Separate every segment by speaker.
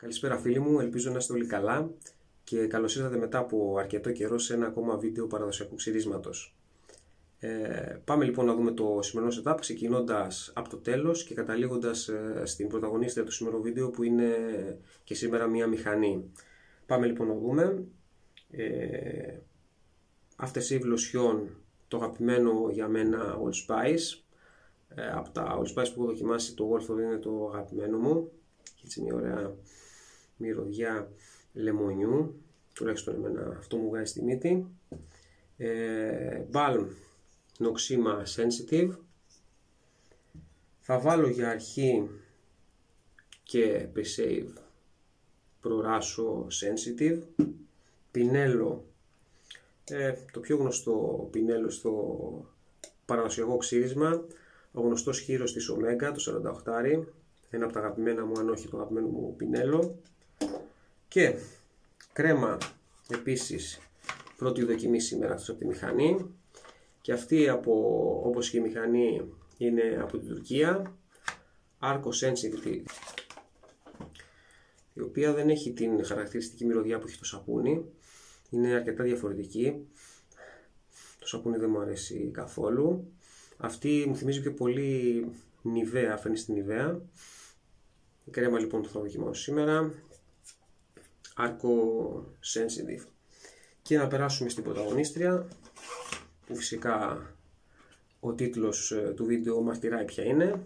Speaker 1: Καλησπέρα φίλοι μου, ελπίζω να είστε όλοι καλά και καλώς ήρθατε μετά από αρκετό καιρό σε ένα ακόμα βίντεο παραδοσιακού ξυρίσματος. Πάμε λοιπόν να δούμε το σημερινό setup, ξεκινώντας από το τέλος και καταλήγοντας στην πρωταγωνίστρια του σημερινού βίντεο που είναι και σήμερα μια μηχανή. Πάμε λοιπόν να δούμε. After Shave Lotion, το αγαπημένο για μένα Old Spice. Από τα Old Spice που έχω δοκιμάσει, το Wolford είναι το αγαπημένο μου. Έτσι μια ωραία μυρωδιά λεμονιού, τουλάχιστον εμένα αυτό μου βγάζει στη μύτη. Balm Noxzema Sensitive. Θα βάλω για αρχή και Pre-Shave Pro Raso Sensitive. Πινέλο, το πιο γνωστό πινέλο στο παραδοσιακό ξύρισμα, ο γνωστός χείρος της Omega, το 48, ένα από τα αγαπημένα μου, αν όχι το αγαπημένο μου πινέλο. Και κρέμα επίσης, πρώτη δοκιμή σήμερα από τη μηχανή, και αυτή όπως και η μηχανή είναι από την Τουρκία, Arco Sensitive, η οποία δεν έχει την χαρακτηριστική μυρωδιά που έχει το σαπούνι, είναι αρκετά διαφορετική. Το σαπούνι δεν μου αρέσει καθόλου. Αυτή μου θυμίζει πιο πολύ Nivea, φαίνεται στην Nivea. Η κρέμα λοιπόν που θα δοκιμάσω σήμερα, Arco Sensitive. Και να περάσουμε στην πρωταγωνίστρια, που φυσικά ο τίτλος του βίντεο μαρτυράει ποια είναι.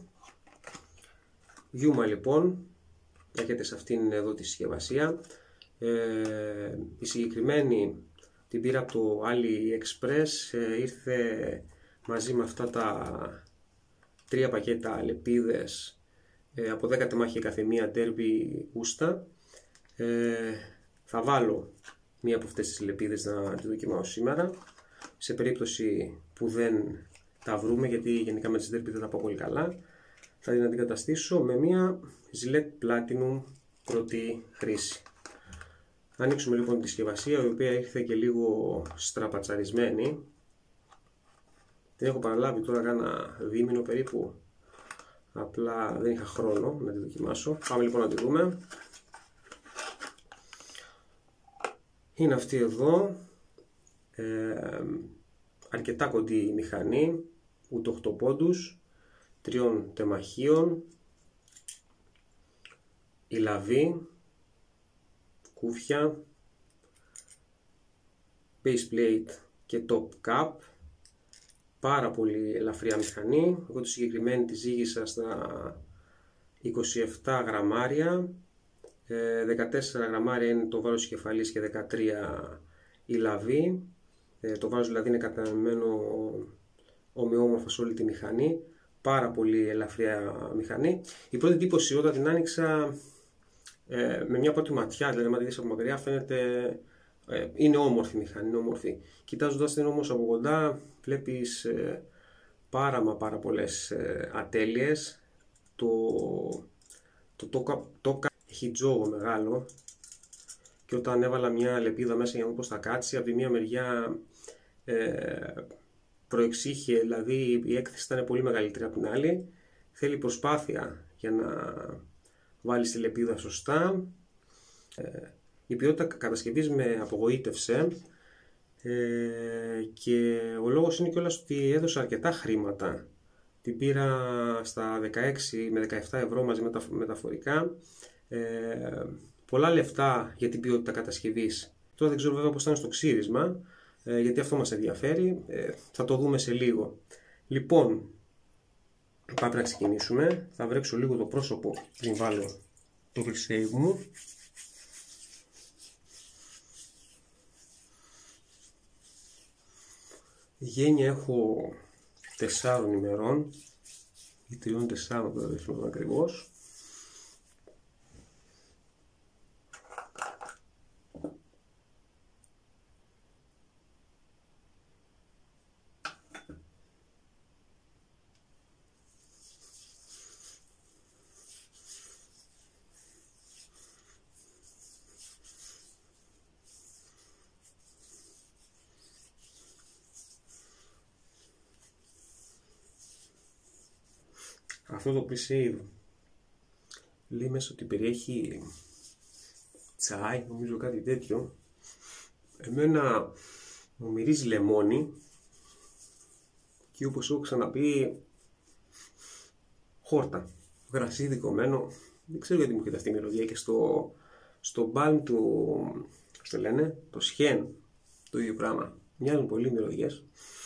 Speaker 1: Yuma λοιπόν, έρχεται σε αυτήν εδώ τη συσκευασία. Η συγκεκριμένη την πήρα από το AliExpress, ήρθε μαζί με αυτά τα 3 πακέτα λεπίδες από 10 τεμάχια κάθε μία, Derby Usta. Θα βάλω μία από αυτές τις λεπίδες να τη δοκιμάσω σήμερα. Σε περίπτωση που δεν τα βρούμε, γιατί γενικά με τις Derby δεν τα πάω πολύ καλά, θα την αντικαταστήσω με μία Gillette Platinum πρώτη χρήση. Θα ανοίξουμε λοιπόν τη συσκευασία, η οποία ήρθε και λίγο στραπατσαρισμένη. Την έχω παραλάβει τώρα κάνα δίμηνο περίπου, απλά δεν είχα χρόνο να τη δοκιμάσω. Πάμε λοιπόν να τη δούμε. Είναι αυτή εδώ, αρκετά κοντή μηχανή, ούτε 8 πόντους, 3 τεμαχίων, η λαβή, κούφια, base plate και top cap. Πάρα πολύ ελαφριά μηχανή. Εγώ τη συγκεκριμένη τη ζύγισα στα 27 γραμμάρια, 14 γραμμάρια είναι το βάρος της κεφαλής και 13 η λαβή. Το βάρος δηλαδή είναι κατανεμμένο ομοιόμορφα σε όλη τη μηχανή. Πάρα πολύ ελαφριά μηχανή. Η πρώτη εντύπωση όταν την άνοιξα, με μια πρώτη ματιά, δηλαδή αν τη δεις από μακριά, φαίνεται είναι όμορφη μηχανή, είναι όμορφη. Κοιτάζοντας την όμως από κοντά, βλέπεις πάρα πολλές ατέλειες. Το έχει τζόγο μεγάλο, και όταν έβαλα μια λεπίδα μέσα για να δω πώς θα κάτσει, από τη μία μεριά προεξήχε, δηλαδή η έκθεση ήταν πολύ μεγαλύτερη από την άλλη. Θέλει προσπάθεια για να βάλεις τη λεπίδα σωστά. Η ποιότητα κατασκευής με απογοήτευσε, και ο λόγος είναι κιόλας ότι έδωσα αρκετά χρήματα. Την πήρα στα 16 με 17 ευρώ μαζί με τα μεταφορικά. Πολλά λεφτά για την ποιότητα κατασκευής. Τώρα δεν ξέρω βέβαια πώς θα είναι στο ξύρισμα, γιατί αυτό μας ενδιαφέρει. Θα το δούμε σε λίγο. Λοιπόν, πάμε να ξεκινήσουμε. Θα βρέξω λίγο το πρόσωπο πριν βάλω το Pre-Shave μου. Γένεια έχω 4 ημερών ή 3-4, δεν θυμάμαι ακριβώς. Αυτό το Pre-Shave λέει μέσα ότι περιέχει τσάι, νομίζω κάτι τέτοιο. Εμένα μου μυρίζει λεμόνι και όπως έχω ξαναπεί, χόρτα, γρασίδι κομμένο. Δεν ξέρω γιατί μου έρχεται αυτή η μυρωδία και στο μπάλμ του, πώς το λένε, το σχέν, το ίδιο πράγμα. Μοιάζουν πολύ μυρωδιές.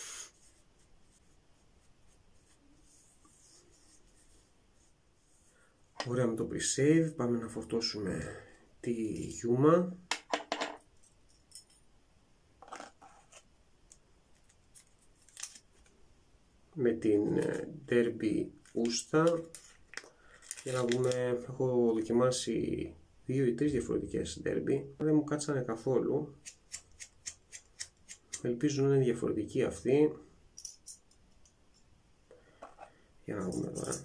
Speaker 1: Ωραία, με το pre-save πάμε να φορτώσουμε τη Yuma. Με την Derby Usta. Για να δούμε, έχω δοκιμάσει 2 ή 3 διαφορετικές Derby. Δεν μου κάτσανε καθόλου. Ελπίζω να είναι διαφορετική αυτή. Για να δούμε τώρα.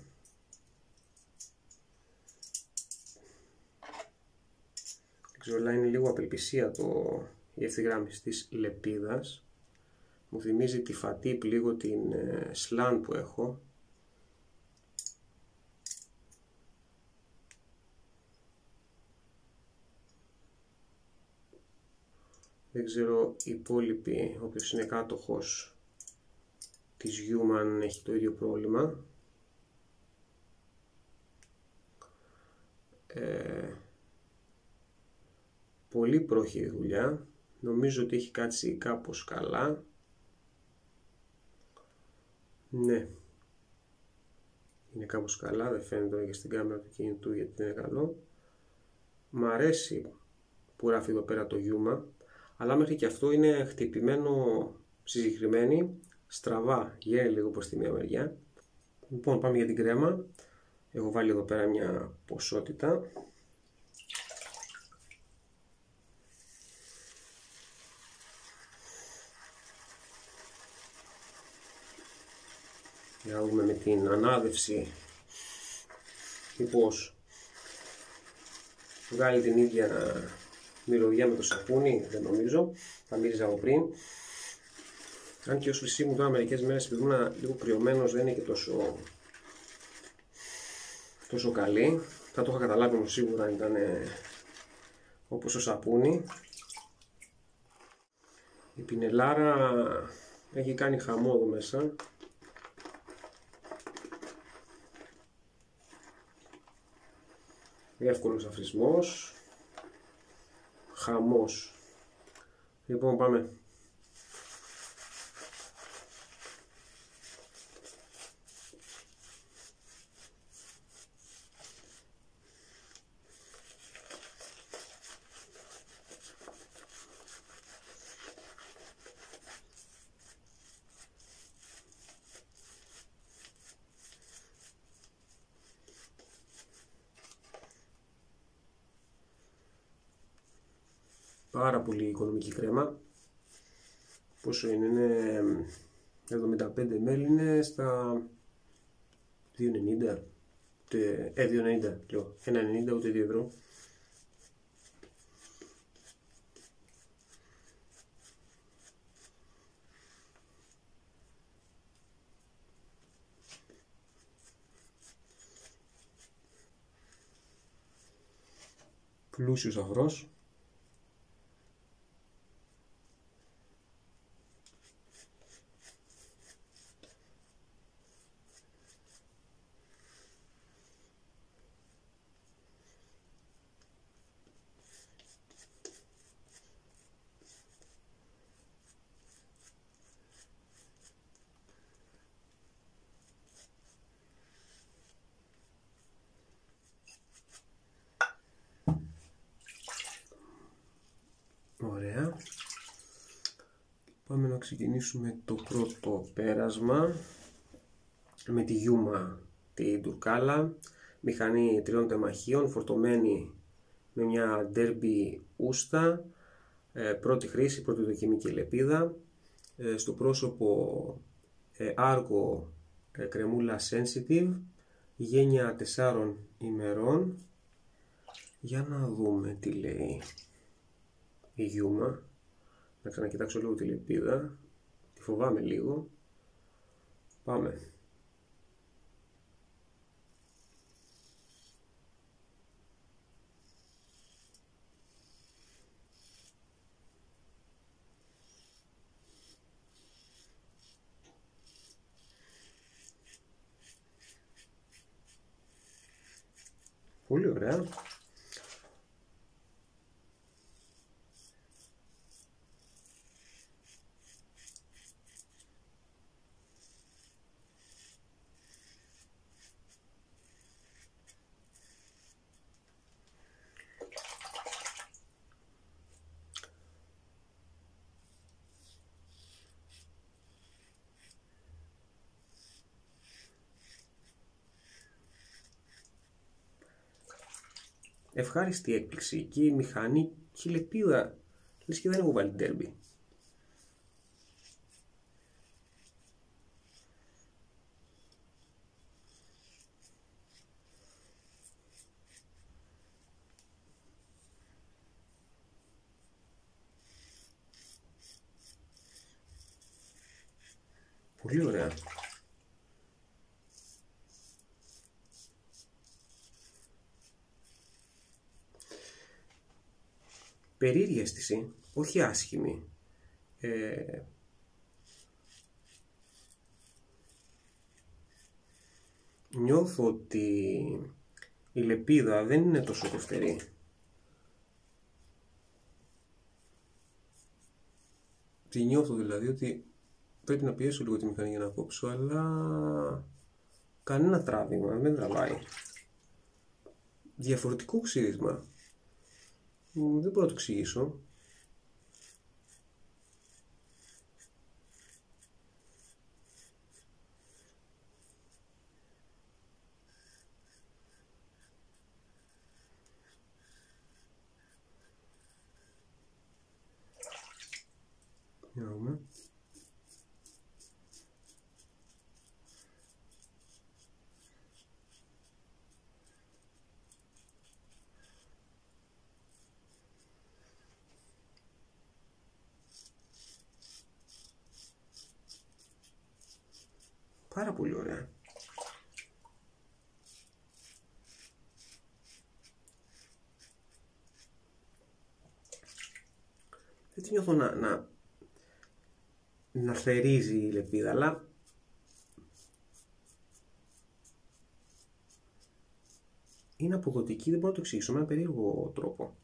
Speaker 1: Ξέρω, αλλά είναι λίγο απελπισία η ευθυγράμμιση της λεπίδας. Μου θυμίζει τη Fatip λίγο την Slan που έχω. Δεν ξέρω οι υπόλοιποι, όποιος είναι κάτοχος της Human έχει το ίδιο πρόβλημα. Πολύ πρόχειρη δουλειά. Νομίζω ότι έχει κάτσει κάπως καλά. Ναι. Είναι κάπως καλά, δεν φαίνεται και στην κάμερα του κινητού γιατί δεν είναι καλό. Μ' αρέσει που γράφει εδώ πέρα το Yuma, αλλά μέχρι και αυτό είναι χτυπημένο στη συγκεκριμένη, στραβά, γέρνει λίγο προς τη μία μεριά. Λοιπόν, πάμε για την κρέμα. Έχω βάλει εδώ πέρα μια ποσότητα. Για να δούμε με την ανάδευση μήπως βγάλει την ίδια μυρωδιά με το σαπούνι. Δεν νομίζω, θα μύριζα από πριν. Αν και ως χρυσή μου τώρα μερικές μέρες επειδή ήμουν λίγο κρυωμένος δεν είναι και τόσο καλή. Θα το είχα καταλάβει όμως σίγουρα αν ήταν όπως το σαπούνι. Η πινελάρα έχει κάνει χαμό εδώ μέσα. Εύκολος αφρισμός. Χαμός. Λοιπόν, πάμε. Πάρα πολύ οικονομική κρέμα. Πόσο είναι 75 ml, είναι στα 2,90. 2,90 λέω. 1,90 ούτε 2 ευρώ. Πλούσιος αφρός. Ωραία. Πάμε να ξεκινήσουμε το πρώτο πέρασμα με τη Yuma, την τουρκάλα, μηχανή 3 τεμαχίων, φορτωμένη με μια Derby Usta, πρώτη χρήση, πρώτη δοκιμή και λεπίδα, στο πρόσωπο Argo κρεμούλα Sensitive, γένεια 4 ημερών. Για να δούμε τι λέει η Yuma. Να ξανακοιτάξω λίγο τη λεπίδα. Τη φοβάμαι λίγο. Πάμε. Πολύ ωραία. Ευχάριστη έκπληξη και η μηχανή και η λεπίδα, λες και δεν έχω βάλει ντέρμπι. Πολύ ωραία. Περίεργη αίσθηση, όχι άσχημη. Νιώθω ότι η λεπίδα δεν είναι τόσο κοφτερή. Τη νιώθω δηλαδή ότι πρέπει να πιέσω λίγο τη μηχανή για να κόψω, αλλά κανένα τράβηγμα, δεν τραβάει. Διαφορετικό ξύρισμα. Δεν μπορώ να το εξηγήσω. Για να δούμε. Πάρα πολύ ωραία. Δεν τη νιώθω να θερίζει η λεπίδα, αλλά είναι αποδοτική, δεν μπορώ να το εξηγήσω με ένα περίεργο τρόπο.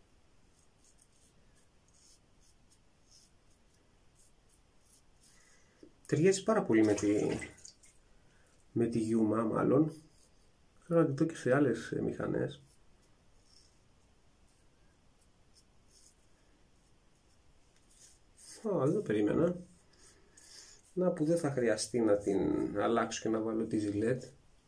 Speaker 1: Ταιριάζει πάρα πολύ με τη Yuma, μάλλον. Θέλω να τη δω και σε άλλες μηχανές. Δεν το περίμενα. Να που δεν θα χρειαστεί να την αλλάξω και να βάλω τη Gillette.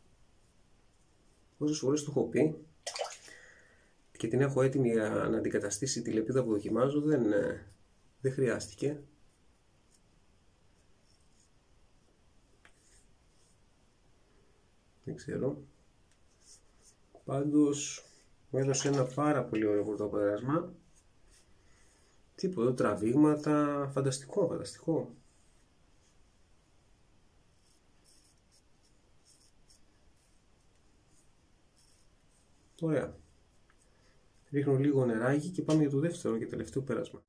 Speaker 1: Όσες φορές το έχω πει και την έχω έτοιμη για να αντικαταστήσει τη λεπίδα που δοκιμάζω, δεν χρειάστηκε. Δεν ξέρω. Πάντως μου έδωσε ένα πάρα πολύ ωραίο πρωτοπέρασμα. Τίποτα, τραβήγματα, φανταστικό, φανταστικό. Ωραία. Ρίχνω λίγο νεράκι και πάμε για το δεύτερο και τελευταίο πέρασμα.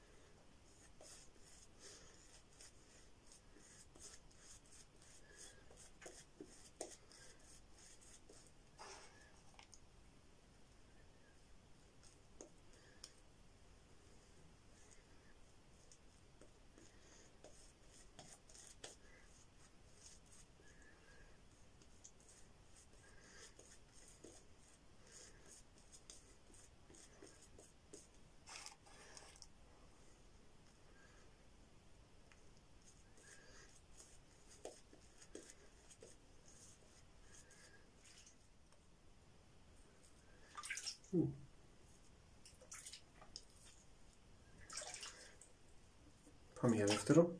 Speaker 1: Πάμε για δεύτερο.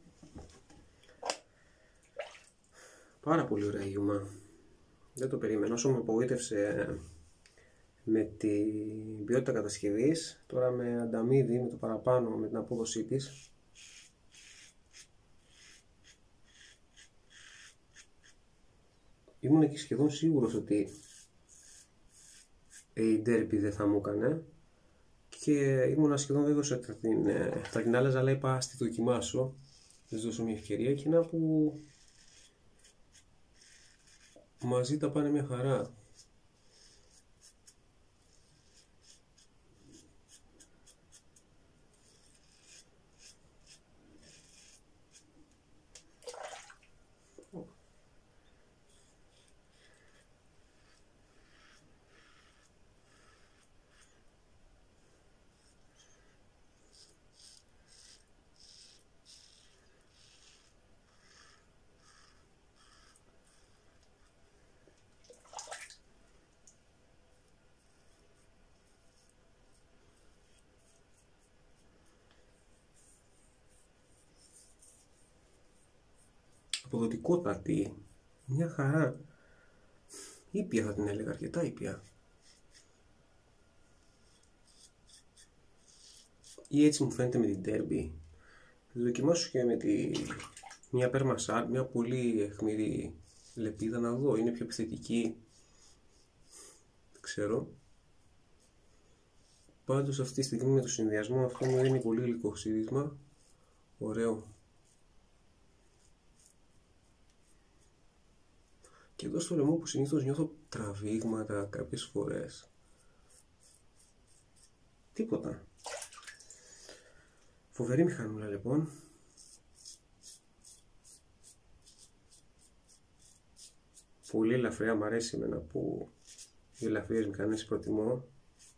Speaker 1: Πάρα πολύ ωραία Yuma. Δεν το περίμενα. Όσο με απογοήτευσε με την ποιότητα κατασκευής, τώρα με ανταμείβει με το παραπάνω, με την απόδοσή της. Ήμουν και σχεδόν σίγουρος ότι η Derby δεν θα μου έκανε και ήμουν σχεδόν βέβαιος ότι θα την άλλαζα, αλλά είπα ας τη δοκιμάσω, θα δώσω μια ευκαιρία και να που μαζί τα πάνε μια χαρά. αποδοτικότατη, μια χαρά. Ήπια θα την έλεγα, αρκετά ήπια. Ή έτσι μου φαίνεται με την Derby. Θα δοκιμάσω και με μια Permasar, μια πολύ αιχμηρή λεπίδα, να δω, είναι πιο επιθετική. Δεν ξέρω. Πάντως αυτή τη στιγμή με το συνδυασμό αυτό μου δίνει πολύ γλυκό ξύρισμα. Ωραίο. Και εδώ στο λαιμό που συνήθως νιώθω τραβήγματα κάποιες φορές. Τίποτα. Φοβερή μηχανούλα λοιπόν. Πολύ ελαφριά, μου αρέσει εμένα που οι ελαφριές μηχανές προτιμώ.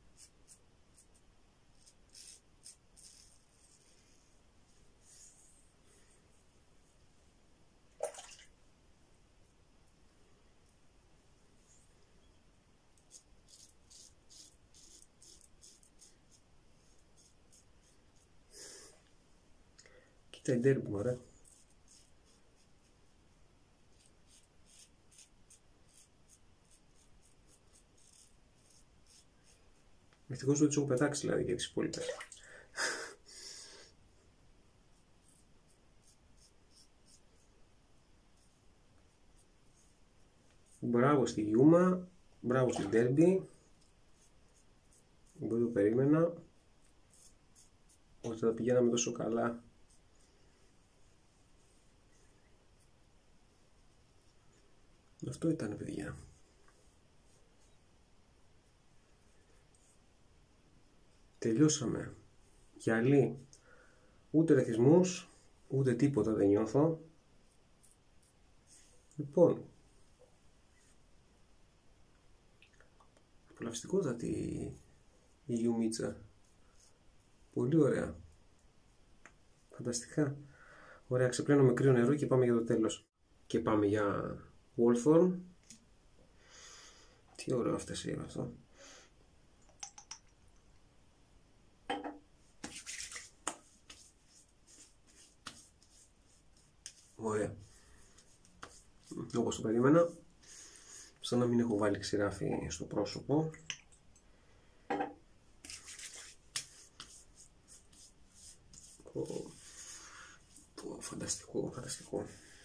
Speaker 1: Κοίτα η Derby μου, ωραία. Ευτυχώς δεν τους έχω πετάξει δηλαδή για τις υπόλοιπες. Μπράβο στη Γιούμα, μπράβο στη Derby. Δεν το περίμενα ότι θα πηγαίναμε τόσο καλά. Αυτό ήταν, παιδιά. Τελειώσαμε. Γυαλί. Ούτε ρεθισμούς, ούτε τίποτα δεν νιώθω. Λοιπόν, απολαυστικότατη η Γιουμίτσα. Πολύ ωραία. Φανταστικά. Ωραία, ξεπλένω με κρύο νερό και πάμε για το τέλος. Και πάμε για Wolfthorn. Τι ωραίο αυτές είναι αυτό. Ωραία. Όπως το περίμενα. Σαν να μην έχω βάλει ξηράφι στο πρόσωπο. Φανταστικό, φανταστικό.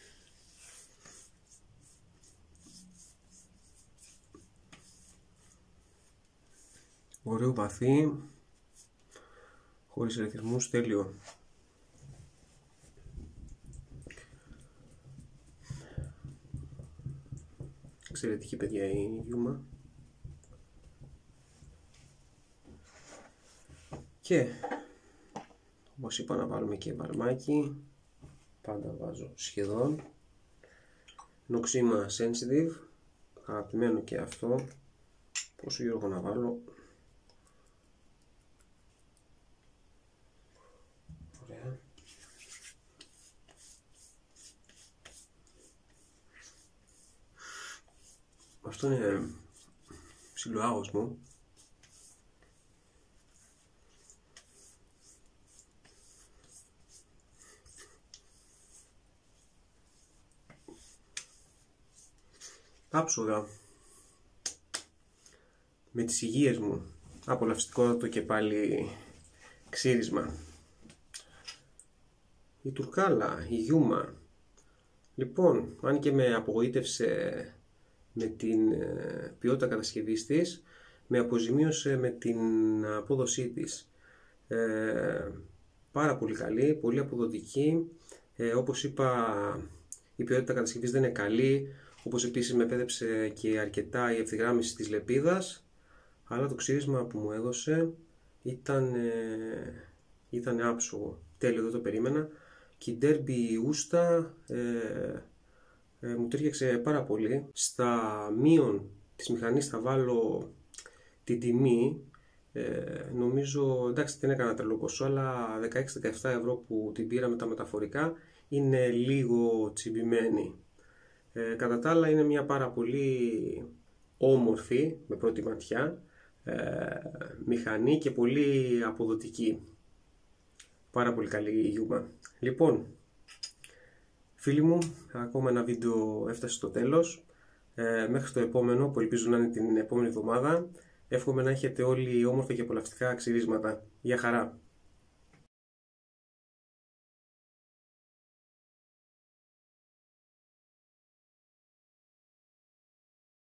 Speaker 1: Ωραίο βαθύ, χωρίς ρεθισμούς, τέλειο. Εξαιρετική, παιδιά, η Γιούμα. Και όπως είπα, να βάλουμε και μπαλμάκι. Πάντα βάζω σχεδόν. Νοξίμα sensitive, αγαπημένο και αυτό. Πόσο Γιώργο να βάλω? Ωραία. Αυτό είναι ψιλοάγωσμο. Άψογα με τις υγείες μου, απολαυστικότατο και πάλι ξύρισμα. Η Τουρκάλα, η Γιούμα. Λοιπόν, αν και με απογοήτευσε με την ποιότητα κατασκευής της, με αποζημίωσε με την απόδοσή της. Πάρα πολύ καλή, πολύ αποδοτική. Όπως είπα, η ποιότητα κατασκευής δεν είναι καλή. Όπως επίσης με επέδεψε και αρκετά η ευθυγράμμιση της λεπίδας, αλλά το ξύρισμα που μου έδωσε ήταν άψογο. Τέλειο, δεν το περίμενα. Και η Derby Ούστα μου ταιριάξε πάρα πολύ. Στα μείον της μηχανής θα βάλω την τιμή. Νομίζω, εντάξει, δεν έκανα τρελό ποσό, αλλά 16-17 ευρώ που την πήρα με τα μεταφορικά είναι λίγο τσιμπημένη. Κατά τα άλλα είναι μια πάρα πολύ όμορφη, με πρώτη ματιά, μηχανή και πολύ αποδοτική. Πάρα πολύ καλή η Γιούμα. Λοιπόν, Φίλοι μου, ακόμα ένα βίντεο έφτασε στο τέλος. Μέχρι το επόμενο, που ελπίζω να είναι την επόμενη εβδομάδα, εύχομαι να έχετε όλοι όμορφα και απολαυστικά ξυρίσματα. Γεια χαρά!